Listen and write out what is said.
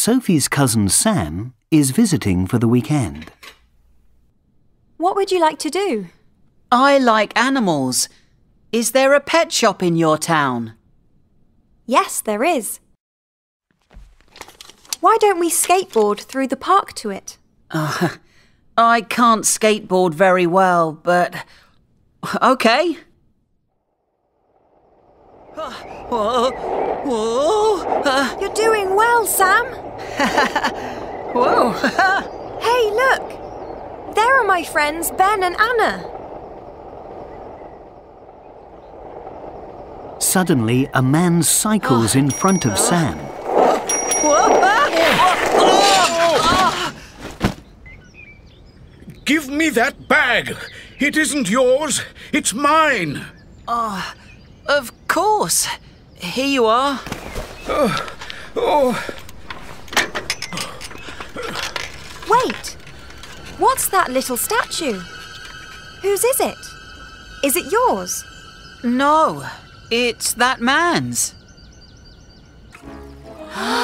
Sophie's cousin Sam is visiting for the weekend. What would you like to do? I like animals. Is there a pet shop in your town? Yes, there is. Why don't we skateboard through the park to it? I can't skateboard very well, but... OK. Whoa. You're doing well, Sam. Whoa. Hey, look. There are my friends Ben and Anna. Suddenly, a man cycles in front of Sam. Give me that bag. It isn't yours. It's mine. Of course. Here you are. Wait. What's that little statue? Whose is it? Is it yours? No, it's that man's.